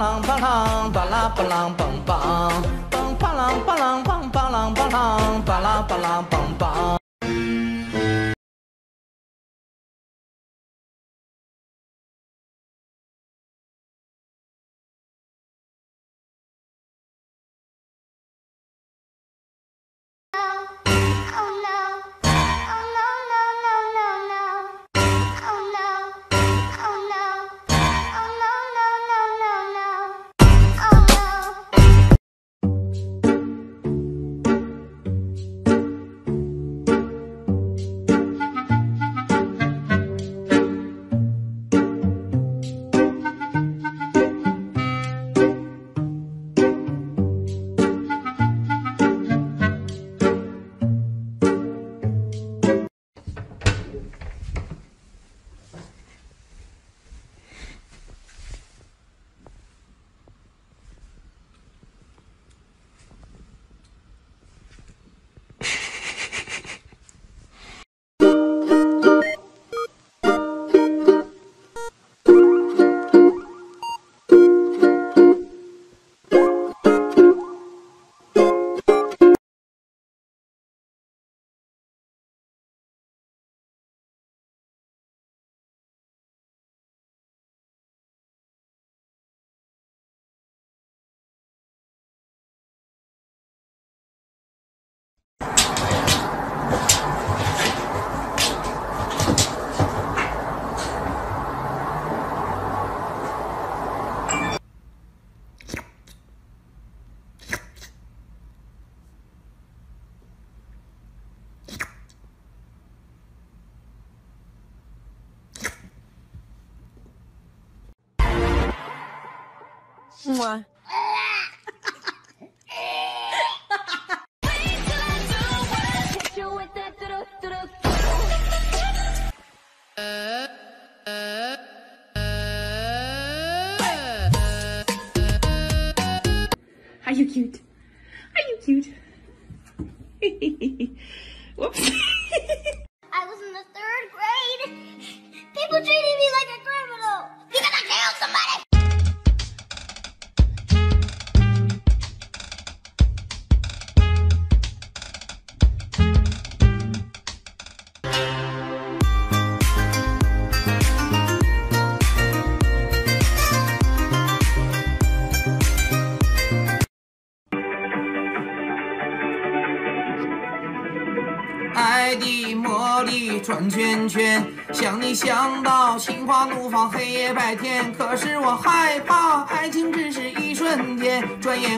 啷巴啷巴拉巴啷梆梆，梆巴啷巴啷梆巴啷巴啷巴拉巴啷梆梆。 Mwah. Are you cute? Are you cute? Whoops. I was in the 3rd grade. People treated me like a criminal because I killed somebody. 爱的魔力转圈圈，想你想到心花怒放，黑夜白天。可是我害怕，爱情只是一瞬间，转眼。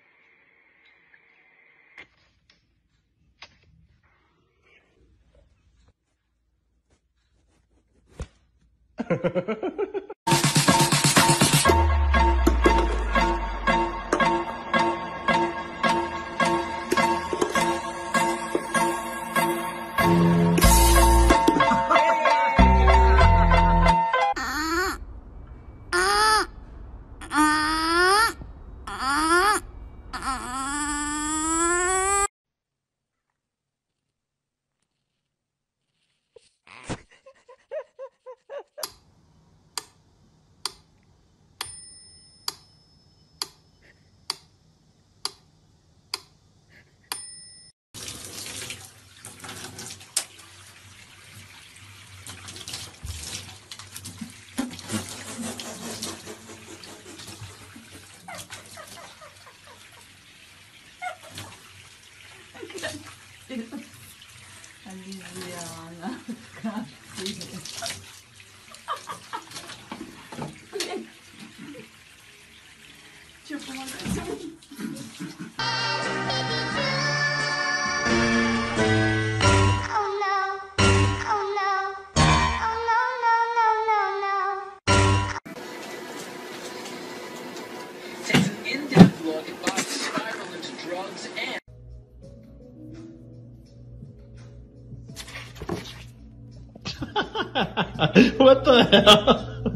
Takes an in-depth look at Bob's spiral into drugs and... What the hell?